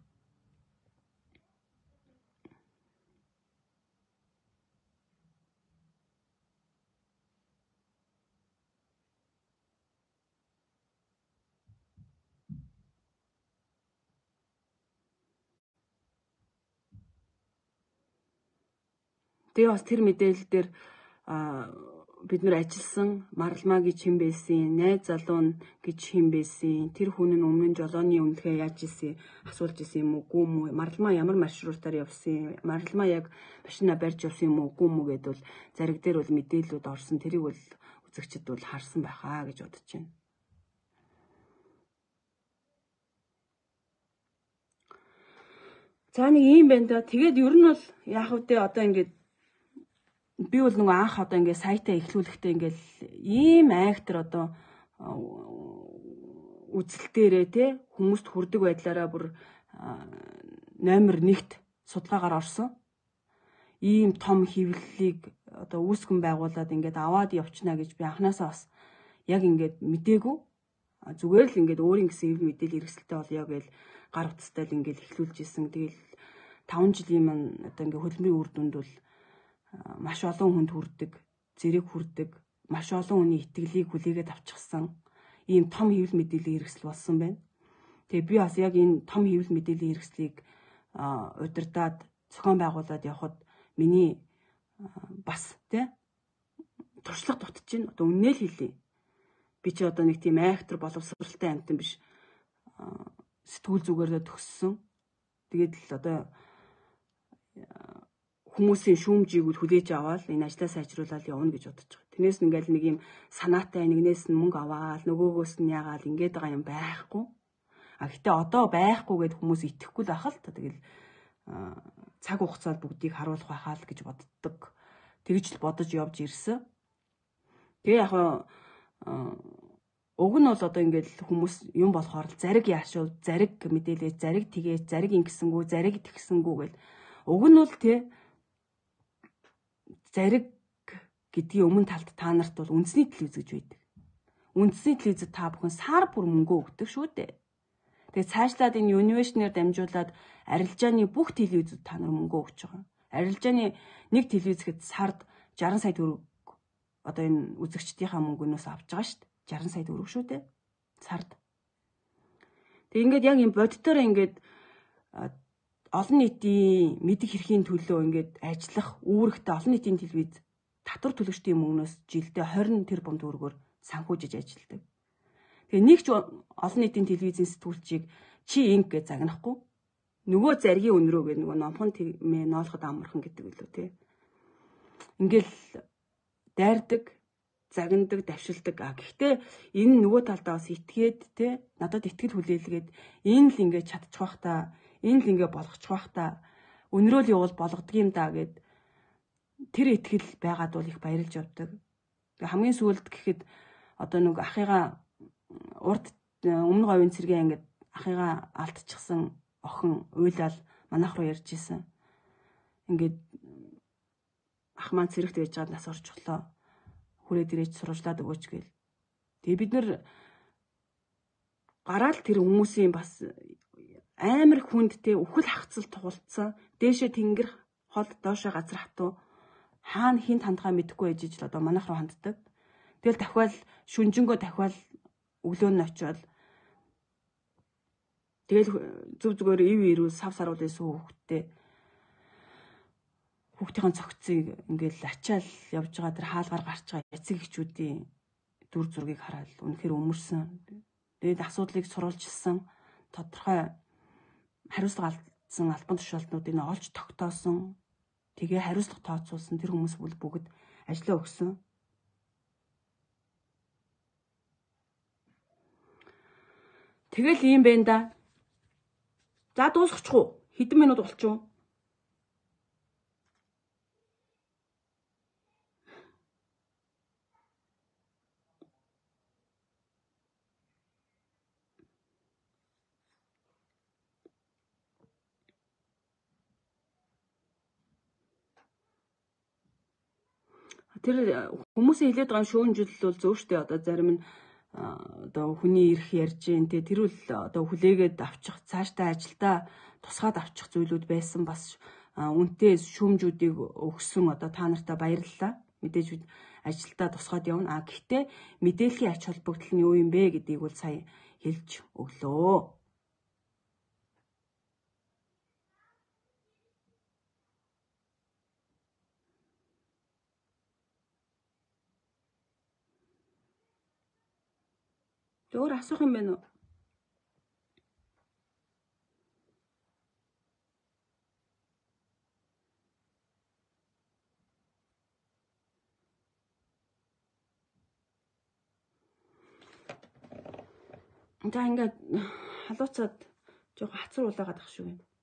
Тэгээ бас тэр мэдээлэл дээр бид нар ажилласан Маралмаа гэж хэн байсан, найз залуу гэж хэн байсан, тэр хүн нь өмнө нь жолооны үнэлгээ яаж исэн, асуулж исэн юм уу, үгүй юм уу, Маралмаа ямар маршрутаар явсан, Маралмаа яг машина барьж явсан юм уу, үгүй юм уу гэдээ бол зариг дээр бол мэдээлэлүүд орсон. Тэрийг бол үзэгчд бол харсан байхаа гэж бодож байна. За нэг юм байна да. Тэгээд ер нь бол яах вэ одоо ингээд би бол нөгөө анх одоо ингээд сайтаа эхлүүлэхдээ ингээд ийм айхтар одоо үзэлтээрээ те хүмүүст хүрдэг байдлаараа бүр номер нэгт судалгаагаар орсон. Ийм том хэвлэлийг одоо үүсгэн байгуулад ингээд аваад явчихна гэж би анханасаа бас яг ингээд мдээгүй. Зүгээр л ингээд өөрийн гэсэн хэвлэл мэдээлэл хэрэгсэлтэй болёо гэж гар утастай л ингээд эхлүүлж исэн. Тэгэл таван жилийн маань одоо ингээд хөдөлмөрийн үр дүнд бол маш олон хүнд хүрдэг, зэрэг хүрдэг, маш олон хүний итгэлийг хүлээгээд авчихсан ийм том хэвлэл мэдээллийн хэрэгсэл болсон байна. Тэгээ би бас яг энэ том хэвлэл мэдээллийн хэрэгслийг удирдаад зохион байгуулад явхад миний бас тий туршлага дутж байна. Одоо үннээ л хэлье. Би чи одоо нэг тийм айхтар боловсралтай амтан биш. Сэтгүүл зүгээрээ төгссөн. Тэгээд л одоо хүмүүсийн шүүмжийг хүлээж аваад энэ ажлаа сайжруулаад явна гэж бодож байгаа. Тэрнээс нь ингээл нэг юм санаатай нэгнээс нь мөнгө аваад нөгөөгөөс нь яагаад ингээд байгаа юм байхгүй. А гэтээ одоо байхгүй гэд хүмүүс итгэхгүй л ахал та тэгэл цаг хугацаанд бүгдийг харуулах байхаа л гэж боддог. Тэгж л бодож явж ирсэн. Тэгээ яг уг нь бол одоо ингээд хүмүүс юм болохоор зариг яашуул, зариг мэдээлээ, зариг тэгээ, зариг ингэсэнгүү, зариг тэгсэнгүү гэл. Уг нь бол тий зариг гэдгийн өмнө талд та нарт бол үндэсний телевиз гэж байдаг. Үндэсний телевизэд та бүхэн сар бүр мөнгө өгдөг шүү дээ. Тэгээ цаашлаад энэ Univision-ээр дамжуулаад арилжааны бүх телевизүүд та нар мөнгө өгч байгаа. Арилжааны нэг телевизэд сард жарган сая төгрөг одоо энэ үзэгчдийнхаа мөнгөнөөс авч байгаа шүү дээ. жарган сая төгрөг шүү дээ. Сард. Тэг ингээд яг юм боддоор ингээд олон нийтийн мэдих хэрхийн төлөө ингээд ажиллах үүрэгтэй олон нийтийн телевиз татвар төлөгчдийн мөнгнөөс жилдээ хорин тэрбум төгрөгөөр санхүүжиж ажилладаг. Тэгээ нэг ч олон нийтийн телевизийн сэтгүүлчийг чи инг гэж загнахгүй. Нөгөө заргийн өнрөө гэх нөгөө номхон мэ ноолоход амархан гэдэг үлээ тий. Ингээл дайрдаг, загнадаг, давшилдаг. А гэхдээ энэ нөгөө талдаа бас итгээд тий надад итгэл хүлээлгээд энэ л ингээд чадчих бах та, энэ л ингээд болгочих бах та, өнрөөл явуул болгодог юм да гэд тэр итгэл байгаад бол их баярлж явдаг. Хамгийн сүүлд гэхэд одоо нэг ахыгаа урд өмнө говийн цэргийн ингээд ахыгаа алдчихсан охин уйлал манайх руу ярьж исэн. Ингээд ах маань цэрэгт байж байгаа нас орчихлоо. Хүрээд ирээч сурвалжлаад өгөөч гээл. Тэгээ бид нэр гараал тэр хүмүүсийн бас амар хүндтэй үхэл хагцал туулцсан. Дээшээ тэнгэр хол доошоо газар хатуу хаана хинт хандгаа мэдэхгүй байж ижил одоо манайх руу ханддаг. Тэгэл дахиад шүнжэнгөө дахиад өглөө нь очиод тэгэл зүв зүгээр ив ирүүл сав саруул байсан хүүхдтэй хүүхдийн цогцыг ингээл ачаал явж байгаа тэр хаалгаар гарч байгаа эцэг эхчүүдийн дүр зургийг хараад үнэхээр өмөрсөн. Тэгээд асуудлыг сурвалжилсан тодорхой хариуцлага алдсан албан тушаалтнуудыг олж тогтоосон. Тэгээ хариуцлага тооцоолсон тэр хүмүүс бол бүгд ажлаа өгсөн. Тэгэл ийм байна да. За дуусгачих уу? Хэдэн минут болчих уу? Тэр хүмүүсийн хэлээд байгаа шүүмжил бол зөв штэ. Одоо зарим нь одоо хүний ирэх ярьж гэн тэ тэр үл одоо хүлээгээд авчих цаашдаа ажилдаа тусгаад авчих зүйлүүд байсан бас үнэтэй шүүмжүүдийг өгсөн. Одоо та нартай баярлалаа. Мэдээж ажилдаа тусгаад явна. А гэхдээ мэдээллийн ач холбогдол нь юу юм бэ гэдгийг бол сая хэлж өглөө. Өөр асуух юм байна уу? За ингээд халууцаад жоох хацар улаагаад ах шүү юм.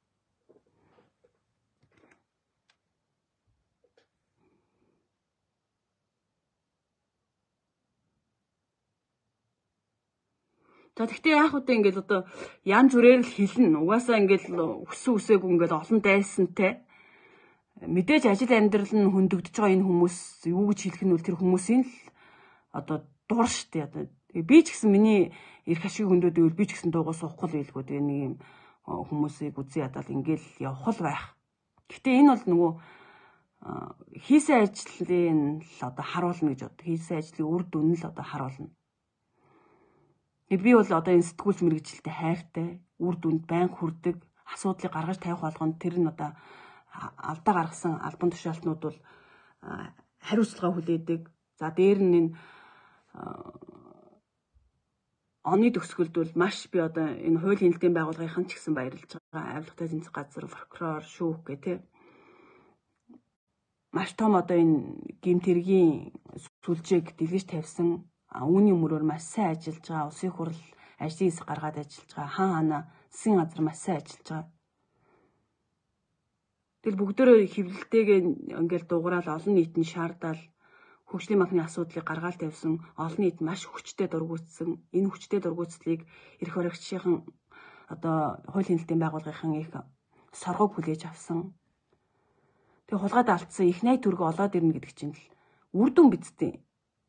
За тэгтээ яах вэ ингээд одоо ян зүрээр л хэлнэ. Угаасаа ингээд өссөн үсээгүй ингээд олон дайсантай. Мэдээж ажил амьдрал нь хөндөгдөж байгаа энэ хүмүүс юу гэж хэлэх нь бол тэр хүмүүсийн л одоо дур штэ. Одоо би ч гэсэн миний эрх ашиг хөндөөд ивэл би ч гэсэн дуугаа суухгүй л байлгүй. Тэгээ нэг юм хүмүүсийг үзий ядаад ингээд явах л байх. Гэтэ энэ бол нөгөө хийсэн ажлын л одоо харуулна гэж бод. Хийсэн ажлын үр дүн л одоо харуулна. Би бол одоо энэ сэтгүүлч мэргэжилтэй хайртай, үр дүнд байн хүрдэг, асуудлыг гаргаж тавих болгонд тэр нь одоо алдаа гаргасан албан тушаалтнууд бол хариуцлага хүлээдэг. За дээр нь энэ оны төгсгөлд бол маш би одоо энэ хуулийн хэлтийн байгууллагын ч гэсэн баярлж байгаа. Авилгатай тэнцэх газар, прокурор, шүүх гэх тээ. Маш том одоо энэ гэмт хэргийн сүлжээг дэлгэж тавьсан. Үүний мөрөөр маш сайн ажиллаж байгаа. Улсын хурал ажлын хэсэг гаргаад ажиллаж байгаа. Хаан ханаа засгийн газар маш сайн ажиллаж байгаа. Тэгэл бүгдөө хэвлэлтэйгээ ингээл дуграал олон нийт нь шаардаад хөгжлийн банкны асуудлыг гаргаад тавьсан. Олон нийт маш хүчтэй дургуутсан. Энэ хүчтэй дургуутслыг эрх баригчийн одоо хуулийн хэлтийн байгууллагын их соргог хүлээж авсан. Тэгээ хулгайд алдсан их найт төргө олоод ирнэ гэдэг чинь л үр дүн бидтэй.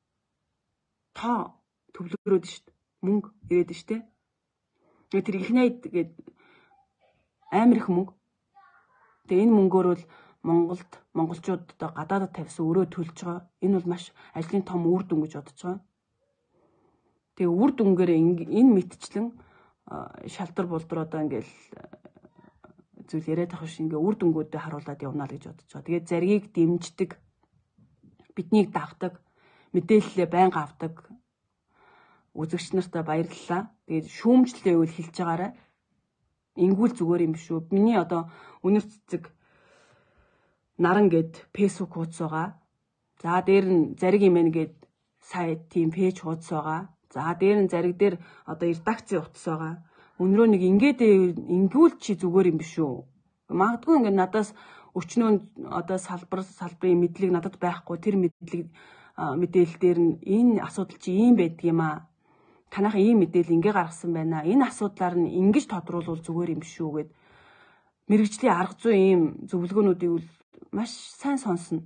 Та төвлөрөөд штт мөнгө ирээд штт. Тэр их найд гээд амар их мөнгө. Тэгээ энэ мөнгөөр бол Монголд монголчууд одоо гадаадд тавьсан өрөө төлж байгаа. Энэ бол маш ажлын том үр дүн гэж бодож байгаа. Тэгээ үр дүнгээр энэ мэтчлэн шалтар булдар одоо ингээл зүйл яриад авах шиг ингээ үр дүнгуудыг харуулад явна л гэж бодож байгаа. Тэгээ заргийг дэмждэг, биднийг дагдаг, мэдээлэлээ байнга авдаг үзэгч нартай баярлалаа. Тэгээд шүүмжлэлээ үйл хэлж байгаарай. Ингүүл зүгээр юм биш үү? Миний одоо өнөр цэцэг наран гэд фэйсбુક хуудас байгаа. За дээр нь зариг юм ээ гэд сайт тийм пэйж хуудас байгаа. За дээр нь зариг дээр одоо редакцийн утас байгаа. Өнрөө нэг ингээд ингүүл чи зүгээр юм биш үү? Магадгүй ингээд надаас өчнөө одоо салбар салбарын мэдлэг надад байхгүй. Тэр мэдлэг мэдээлэл дээр нь энэ асуудал чи ийм байдаг юм аа. Танайхан ийм мэдээлэл ингээ гаргасан байна. Энэ асуудлаар нь ингэж тодруулбал зүгээр юм шүү гэд мэргэжлийн арга зүй ийм зөвлөгөөнүүдийг бол маш сайн сонсно.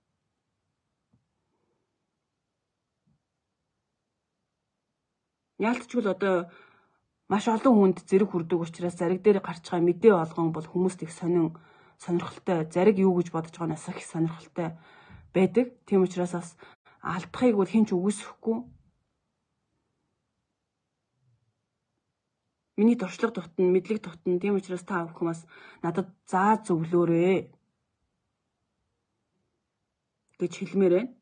Яалтчгүй л одоо маш олон хүнд зэрэг хүрдэг учраас зариг дээр гарч байгаа мэдээ олгон бол хүмүүст их сонин сонирхолтой, зариг юу гэж бодож байгаанаас их сонирхолтой байдаг. Тийм учраас бас алдахыг бол хэн ч үгүйсэхгүй. Миний туршлага дутна, мэдлэг дутна. Тийм учраас та бүхэн бас надад заа зөвлөөрэй гэж хэлмээр байна.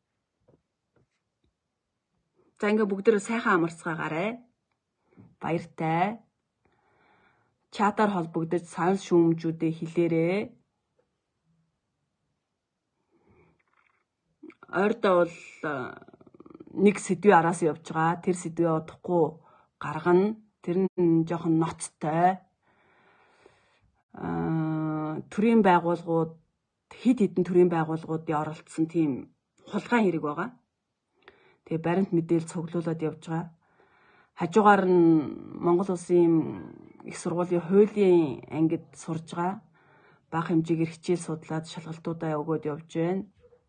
За ингээ бүгдээрээ сайхан амарцгаагаарай. Баяртай. Чатаар холбогдож санал шүүмжүүдээ хэлээрэй. ойртоо бол нэг сэдвээ араас явж байгаа. Тэр сэдвээ удахгүй гаргана. Тэр нь жоохон ноцтой. Аа төрийн байгууллагууд хэд хэдэн төрийн байгууллагуудын оролцсон тийм хулгай хэрэг байгаа. Тэгээ баримт мэдээлэл цуглуулад явж байгаа. Хажуугаар нь Монгол Улсын их сургуулийн хуулийн ангид сурж байгаа. Бага хэмжээгээр хичээл судлаад шалгалтуудаа өгөөд явж байна.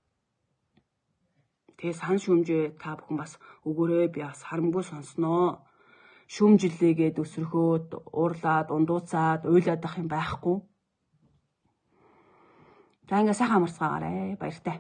Тэгээ сан шүүмжээ та бүхэн бас өгөөрэй, би бас харамгүй сонсноо. Шүүмжлээгээд өсөрхөөд, уурлаад, ундууцаад, уйлаад ах юм байхгүй. За ингээ сайхан амарцгаагаарэ. Баяртай.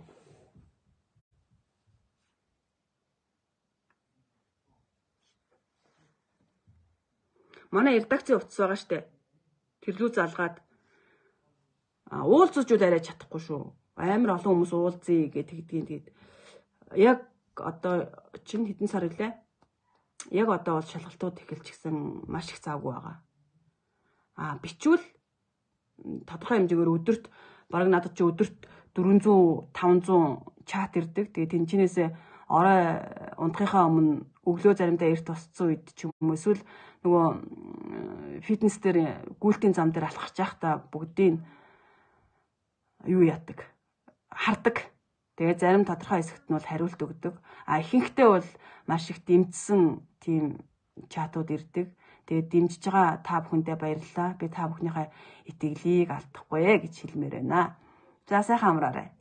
Манай редакцийн утас байгаа штэ. Тэрлүү залгаад уулзаж үл арай чадахгүй шүү. Амар олон хүмүүс уулзъя гэж тэгдгийн тэгэд. Яг одоо чинь хэдэн сар үлээ? Яг одоо бол шалгалтууд эхэлчихсэн маш их завгүй байгаа. Аа бичвэл тодорхой хэмжээгээр өдөрт бараг надад чи өдөрт дөрвөнзүү таванзуу чат ирдэг. Тэгээ тэнчнээсээ орой унтахынхаа өмнө өглөө заримдаа эрт тусцсан үед ч юм уу эсвэл нөгөө фитнес дээр гүйлтийн зам дээр алхаж байхдаа бүгдийг юу яадаг? Хардаг. Тэгээ зарим тодорхой хэсэгт нь бол хариулт өгдөг. А ихэнхдээ бол маш их дэмжсэн тийм чатууд ирдэг. Тэгээ дэмжиж байгаа та бүхэндээ баярлалаа. Би та бүхнийхээ итгэлийг алдахгүй гэж хэлмээр байна. За сайхан амраарай.